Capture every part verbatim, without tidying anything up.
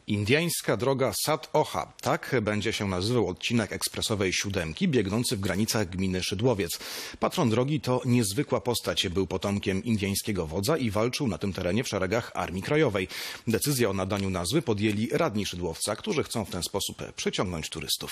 Indyjska droga Sat-Ocha. Tak będzie się nazywał odcinek ekspresowej siódemki biegnący w granicach gminy Szydłowiec. Patron drogi to niezwykła postać. Był potomkiem indyjskiego wodza i walczył na tym terenie w szeregach Armii Krajowej. Decyzję o nadaniu nazwy podjęli radni Szydłowca, którzy chcą w ten sposób przyciągnąć turystów.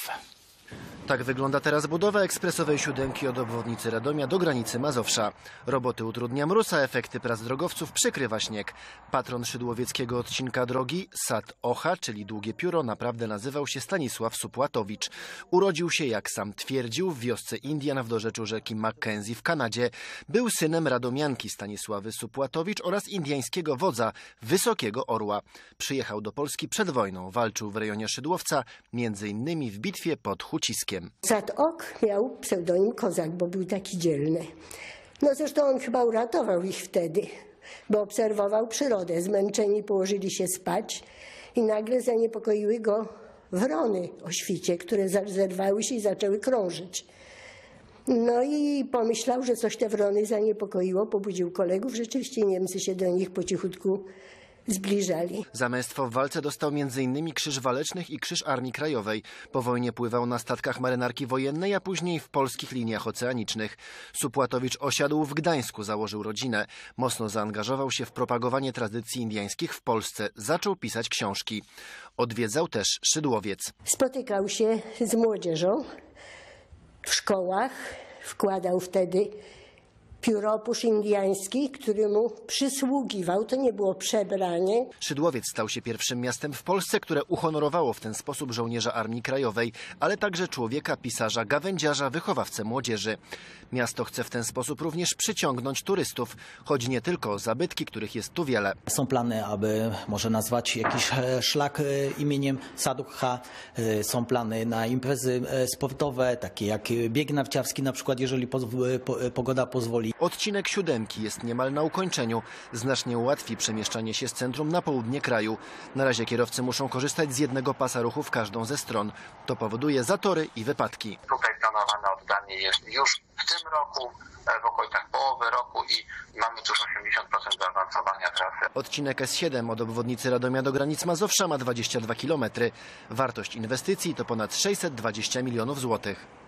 Tak wygląda teraz budowa ekspresowej siódemki od obwodnicy Radomia do granicy Mazowsza. Roboty utrudnia mróz, a efekty prac drogowców przykrywa śnieg. Patron szydłowieckiego odcinka drogi Sat-Ocha, czyli długie pióro, naprawdę nazywał się Stanisław Supłatowicz. Urodził się, jak sam twierdził, w wiosce Indian w dorzeczu rzeki Mackenzie w Kanadzie. Był synem radomianki Stanisławy Supłatowicz oraz indyjskiego wodza, Wysokiego Orła. Przyjechał do Polski przed wojną, walczył w rejonie Szydłowca, między innymi w bitwie pod Huciskiem. Sat-Ok miał pseudonim Kozak, bo był taki dzielny. No zresztą on chyba uratował ich wtedy, bo obserwował przyrodę. Zmęczeni położyli się spać i nagle zaniepokoiły go wrony o świcie, które zerwały się i zaczęły krążyć. No i pomyślał, że coś te wrony zaniepokoiło, pobudził kolegów. Rzeczywiście Niemcy się do nich po cichutku zbliżali. Za męstwo w walce dostał między innymi Krzyż Walecznych i Krzyż Armii Krajowej. Po wojnie pływał na statkach marynarki wojennej, a później w polskich liniach oceanicznych. Supłatowicz osiadł w Gdańsku, założył rodzinę. Mocno zaangażował się w propagowanie tradycji indyjskich w Polsce. Zaczął pisać książki. Odwiedzał też Szydłowiec. Spotykał się z młodzieżą w szkołach. Wkładał wtedy pióropusz indyjski, który mu przysługiwał. To nie było przebranie. Szydłowiec stał się pierwszym miastem w Polsce, które uhonorowało w ten sposób żołnierza Armii Krajowej, ale także człowieka, pisarza, gawędziarza, wychowawcę młodzieży. Miasto chce w ten sposób również przyciągnąć turystów. Chodzi nie tylko o zabytki, których jest tu wiele. Są plany, aby może nazwać jakiś szlak imieniem Sat-Ocha. Są plany na imprezy sportowe, takie jak bieg narciarski na przykład, jeżeli pogoda pozwoli. Odcinek siódemki jest niemal na ukończeniu. Znacznie ułatwi przemieszczanie się z centrum na południe kraju. Na razie kierowcy muszą korzystać z jednego pasa ruchu w każdą ze stron. To powoduje zatory i wypadki. Tutaj planowane oddanie jest już w tym roku, w okolicach połowy roku i mamy już osiemdziesiąt procent zaawansowania trasy. Odcinek S siedem od obwodnicy Radomia do granic Mazowsza ma dwadzieścia dwa kilometry. Wartość inwestycji to ponad sześćset dwadzieścia milionów złotych.